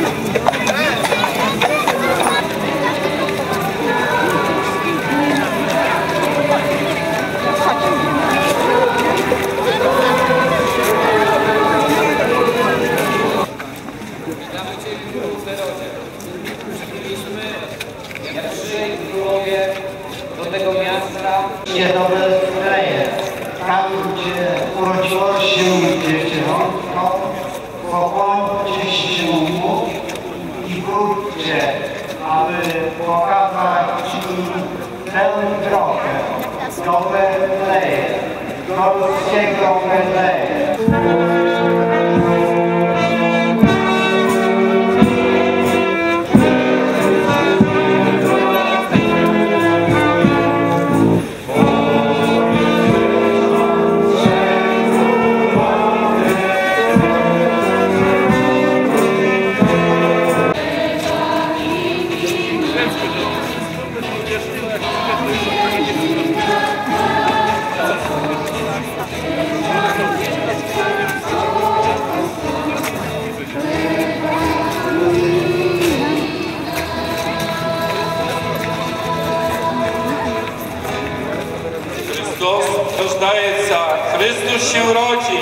Do tego miasta nowe Betlejem. Tam, gdzie urodziło się dziewczynątko, pokłoncie się mu i wróćcie, aby pokazać im tę drogę do Betlejem, do polskiego Betlejem. Rождається, Chrystus się rodzi.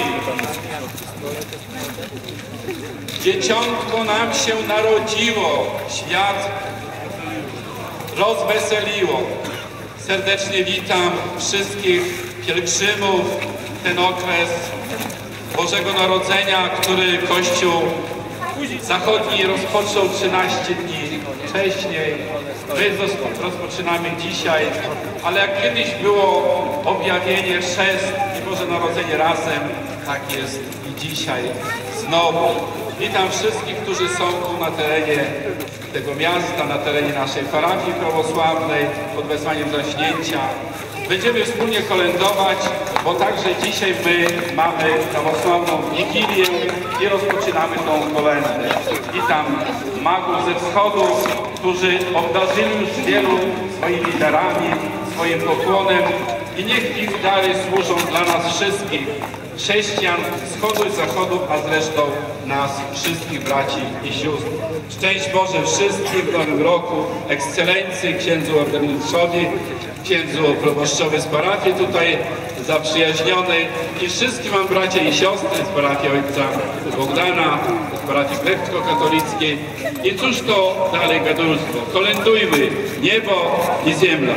Dzieciątko nam się narodziło, świat rozweseliło. Serdecznie witam wszystkich pielgrzymów w ten okres Bożego Narodzenia, który Kościół Zachodni rozpoczął 13 dni wcześniej. My rozpoczynamy dzisiaj, ale jak kiedyś było objawienie, chrzest i Boże Narodzenie razem, tak jest i dzisiaj znowu. Witam wszystkich, którzy są tu na terenie tego miasta, na terenie naszej parafii prawosławnej pod wezwaniem zaśnięcia. Będziemy wspólnie kolędować, bo także dzisiaj my mamy prawosławną Wigilię i rozpoczynamy tą kolędę. Witam magów ze wschodu, którzy obdarzyli już wielu swoimi darami, swoim pokłonem i niech ich dary służą dla nas wszystkich, chrześcijan wschodu i zachodu, a zresztą nas wszystkich braci i sióstr. Szczęść Boże wszystkim w nowym roku, ekscelencji, księdzu ordynatorzowi, księdzu proboszczowi z parafii tutaj zaprzyjaźnionej i wszystkim wam bracia i siostry z parafii ojca Bogdana, z parafii grecko-katolickiej. I cóż to dalej gadulstwo? Kolędujmy niebo i ziemia.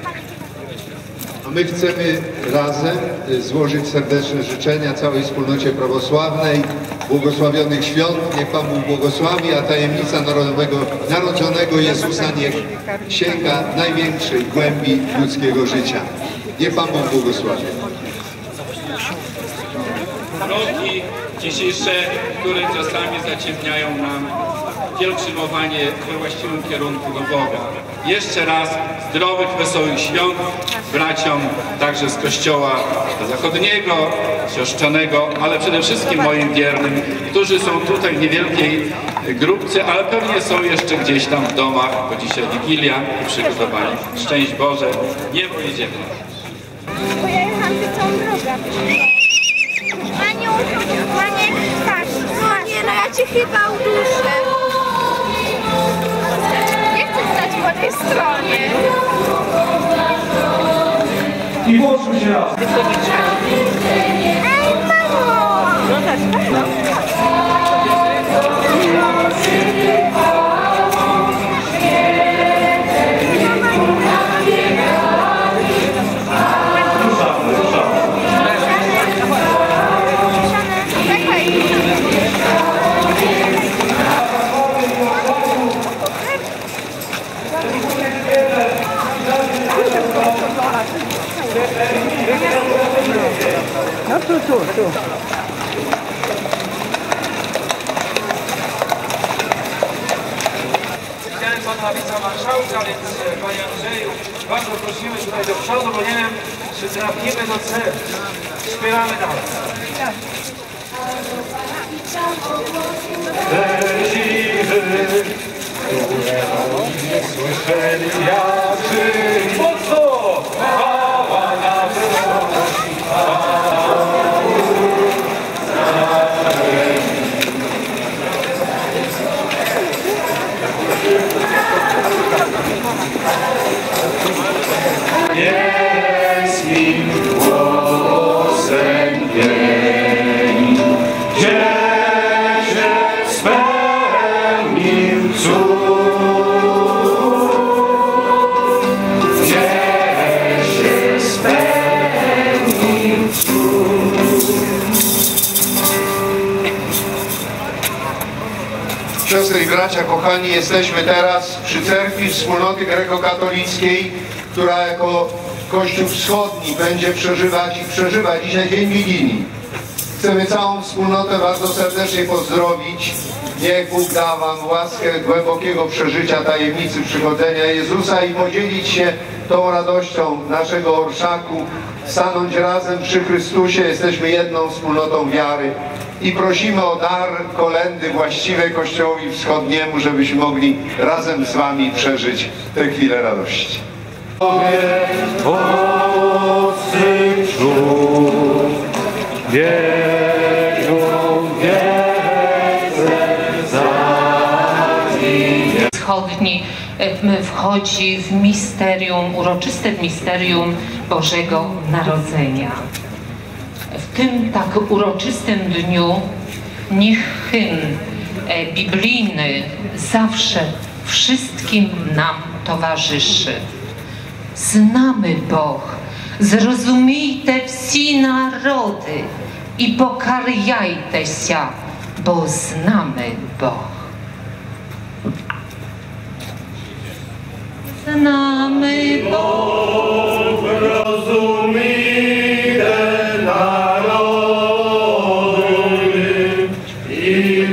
A my chcemy razem złożyć serdeczne życzenia całej wspólnocie prawosławnej, błogosławionych świąt, niech Pan Bóg błogosławi, a tajemnica narodzonego Jezusa niech sięga największej głębi ludzkiego życia. Niech Pan Bóg błogosławi. Mroki dzisiejsze, które czasami zaciemniają nam pielgrzymowanie we właściwym kierunku do Boga. Jeszcze raz zdrowych, wesołych świąt braciom także z Kościoła Zachodniego, Siostrzanego, ale przede wszystkim moim wiernym, którzy są tutaj w niewielkiej grupce, ale pewnie są jeszcze gdzieś tam w domach, bo dzisiaj Wigilia i przygotowani. Szczęść Boże, niebo i ziemia. Bo ja jechałam tę całą drogę. Maniu, tak. Nie, no ja cię chyba uduszę. Nie chcę stać po tej stronie. I włączmy się raz. Ej, mamo! No tak, No tu. Widziałem pana wicemarszałka, więc panie Andrzeju, bardzo prosimy tutaj do przodu, bo nie wiem, czy trafimy do celu. Śpiewamy dalej. Te dziwy, które nie słyszeli jacy, mocno! Chwała na wysokości, nim cud, niech się spełni cud. Siostry i bracia, kochani, jesteśmy teraz przy cerkwi wspólnoty grekokatolickiej, która jako Kościół Wschodni będzie przeżywać i przeżywa dzisiaj Dzień Wigilii. Chcemy całą wspólnotę bardzo serdecznie pozdrowić. Niech Bóg da wam łaskę głębokiego przeżycia tajemnicy przychodzenia Jezusa i podzielić się tą radością naszego orszaku, stanąć razem przy Chrystusie. Jesteśmy jedną wspólnotą wiary i prosimy o dar kolędy właściwej Kościołowi Wschodniemu, żebyśmy mogli razem z wami przeżyć tę chwilę radości. Wschodni wchodzi w misterium, uroczyste misterium Bożego Narodzenia. W tym tak uroczystym dniu niech hymn biblijny zawsze wszystkim nam towarzyszy. Znamy Бог, зрозумійте всі народи і покаряйтеся, бо з нами Бог. З нами Бог. Zrozumійте народи і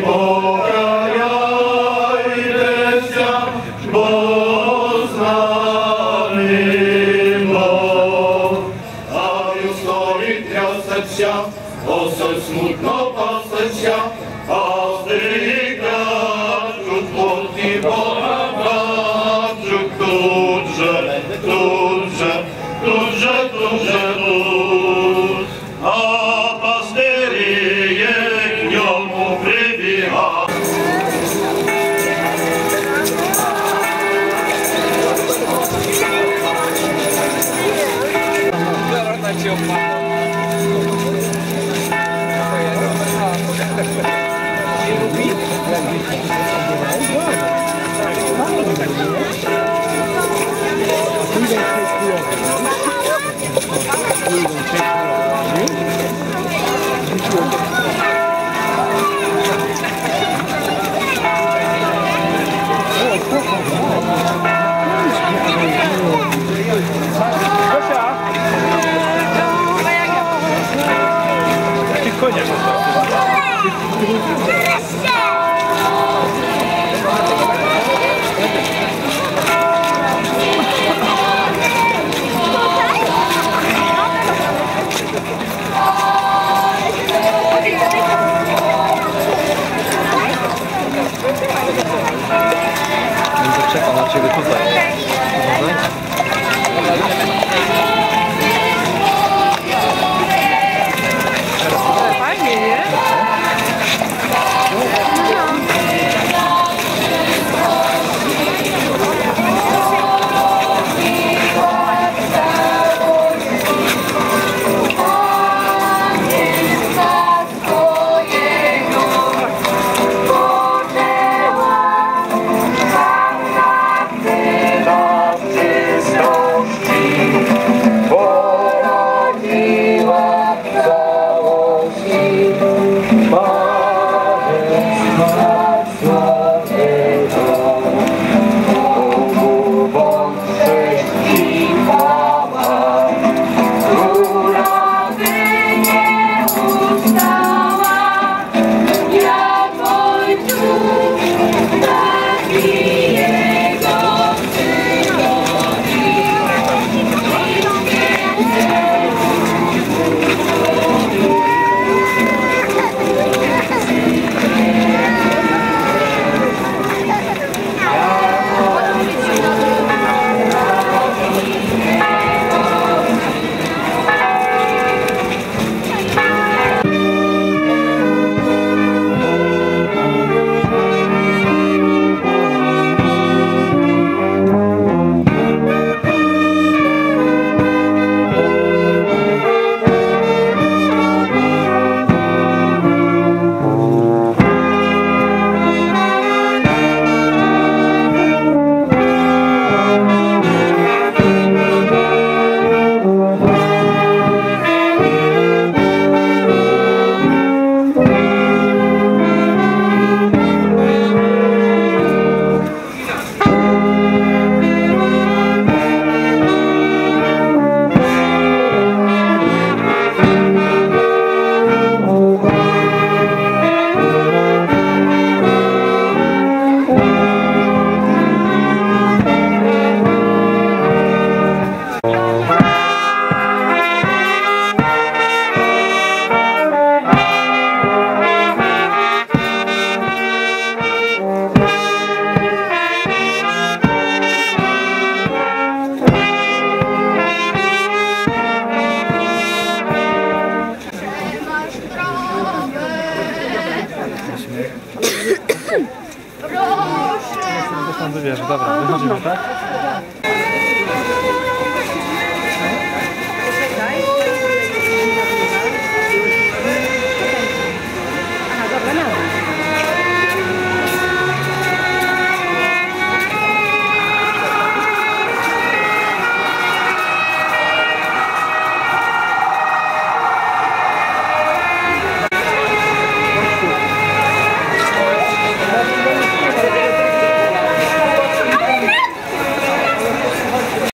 покаряйтеся, бо з нами Бог. А вівторі трясеться, осень смутно пасеться, а здригають плоті Бога. А пастирі к ньому прибігають. Stąd wybierze. Dobra, wychodzimy, tak?